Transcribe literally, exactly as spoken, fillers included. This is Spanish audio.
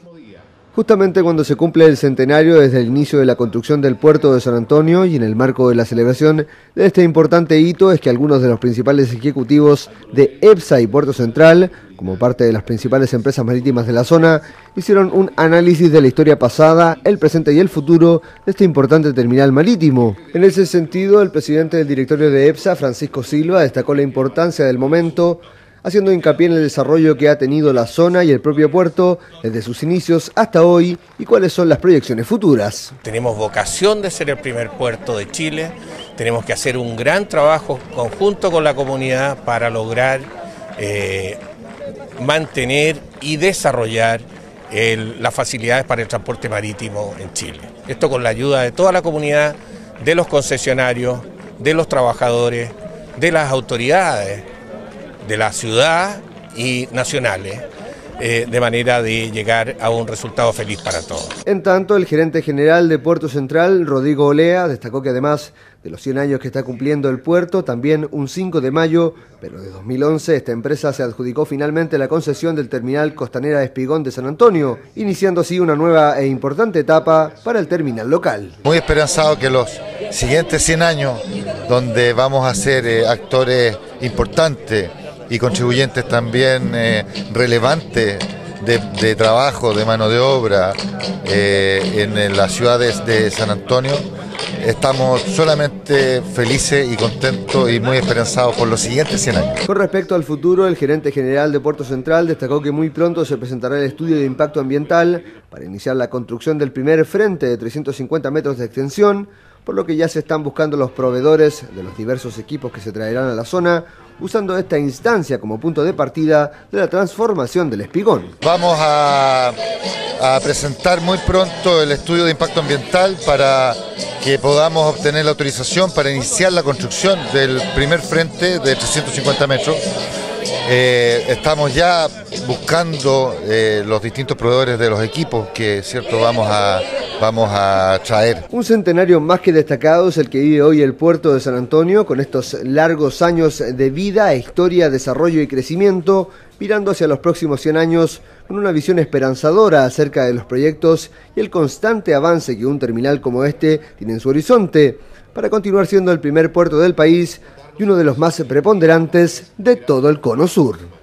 Justamente cuando se cumple el centenario desde el inicio de la construcción del puerto de San Antonio y en el marco de la celebración de este importante hito es que algunos de los principales ejecutivos de EPSA y Puerto Central, como parte de las principales empresas marítimas de la zona, hicieron un análisis de la historia pasada, el presente y el futuro de este importante terminal marítimo. En ese sentido, el presidente del directorio de EPSA, Francisco Silva, destacó la importancia del momento, haciendo hincapié en el desarrollo que ha tenido la zona y el propio puerto desde sus inicios hasta hoy y cuáles son las proyecciones futuras. Tenemos vocación de ser el primer puerto de Chile, tenemos que hacer un gran trabajo conjunto con la comunidad para lograr eh, mantener y desarrollar el, las facilidades para el transporte marítimo en Chile. Esto con la ayuda de toda la comunidad, de los concesionarios, de los trabajadores, de las autoridades de la ciudad y nacionales, eh, de manera de llegar a un resultado feliz para todos. En tanto, el gerente general de Puerto Central, Rodrigo Olea, destacó que además de los cien años que está cumpliendo el puerto, también un cinco de mayo, pero de dos mil once, esta empresa se adjudicó finalmente la concesión del terminal Costanera de Espigón de San Antonio, iniciando así una nueva e importante etapa para el terminal local. Muy esperanzado que los siguientes cien años, donde vamos a ser eh, actores importantes y contribuyentes también eh, relevantes de, de trabajo, de mano de obra eh, en, en las ciudades de San Antonio, estamos solamente felices y contentos y muy esperanzados por los siguientes cien años. Con respecto al futuro, el gerente general de Puerto Central destacó que muy pronto se presentará el estudio de impacto ambiental para iniciar la construcción del primer frente de trescientos cincuenta metros de extensión, por lo que ya se están buscando los proveedores de los diversos equipos que se traerán a la zona, usando esta instancia como punto de partida de la transformación del Espigón. Vamos a, a presentar muy pronto el estudio de impacto ambiental para que podamos obtener la autorización para iniciar la construcción del primer frente de trescientos cincuenta metros. Eh, estamos ya buscando eh, los distintos proveedores de los equipos que cierto vamos a, vamos a traer. Un centenario más que destacado es el que vive hoy el puerto de San Antonio, con estos largos años de vida, historia, desarrollo y crecimiento, mirando hacia los próximos cien años con una visión esperanzadora acerca de los proyectos y el constante avance que un terminal como este tiene en su horizonte, para continuar siendo el primer puerto del país y uno de los más preponderantes de todo el cono sur.